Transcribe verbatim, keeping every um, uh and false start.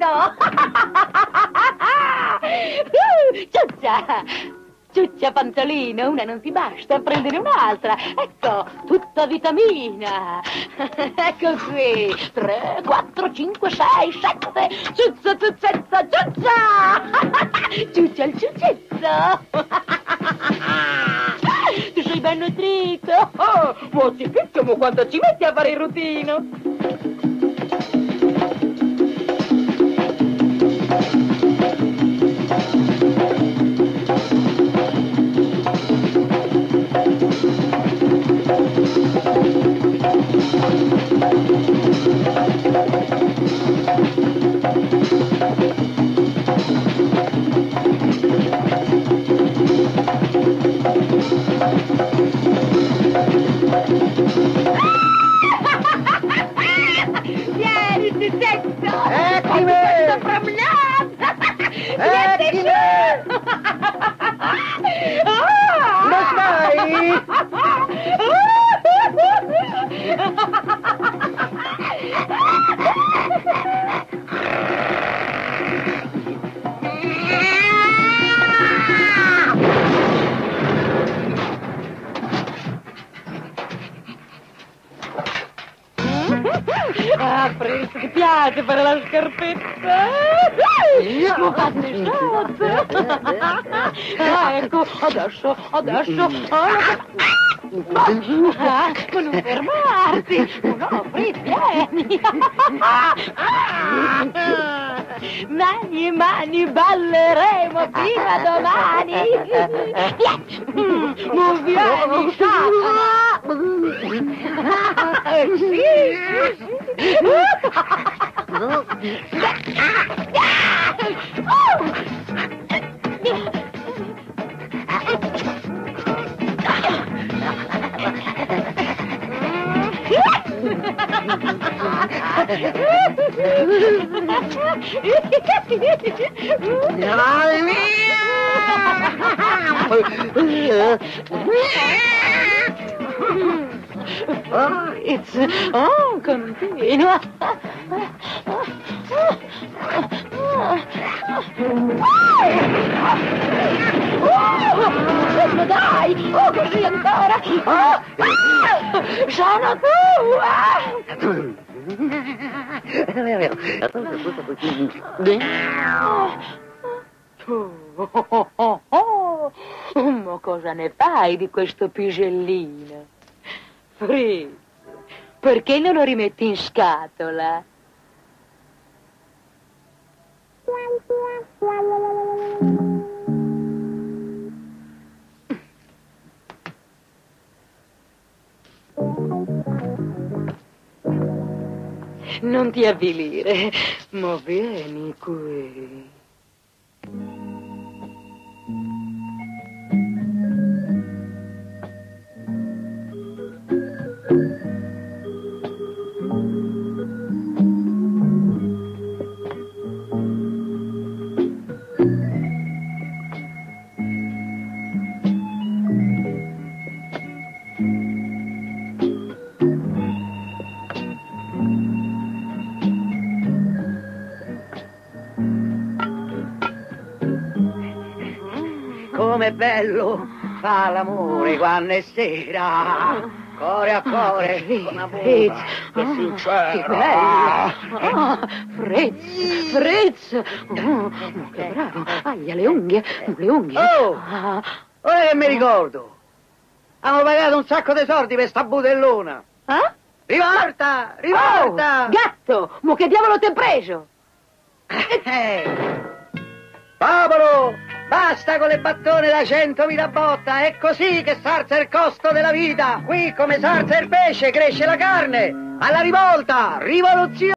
Ciuccia! Ciuccia Panzolino, una non ti basta, prendere un'altra. Ecco, tutta vitamina. Ecco qui. Tre, quattro, cinque, sei, sette. Ciuccia, ciuccezza, ciuccia! Ciuccia il ciuccezzo. Tu sei ben nutrito. Oh, ma si picchiamo quando ci metti a fare il rutino. Ah, Fritz, ti piace fare la scarpetta? Ma fate sotto! Ah, ecco, adesso, adesso... Ah, ma non fermarti! No, Fritz, vieni! Mani e mani, balleremo fino a domani! Vieni! Ma vieni, Fritz, oh, continua. Oh, dai, oh, così ancora. Oh, sono tu. Oh, oh, oh. Ma cosa ne fai di questo pisellino? Fritz, perché non lo rimetti in scatola? Non ti avvilire, ma vieni qui. Com'è bello fa l'amore quando è sera, cuore a cuore, con una Fritz, che oh, sincera. che bello! Oh, Fritz, Fritz! Oh, che bravo! Aglia, le unghie, le unghie! Oh! Ah. Ora che mi ricordo, abbiamo pagato un sacco di soldi per sta budellona. Eh? Rivolta, rivolta! Oh, gatto! Ma che diavolo ti hai preso? Eh. Popolo, basta con le battone da centomila botta, è così che sarza il costo della vita. Qui come sarza il pesce cresce la carne. Alla rivolta, rivoluzione!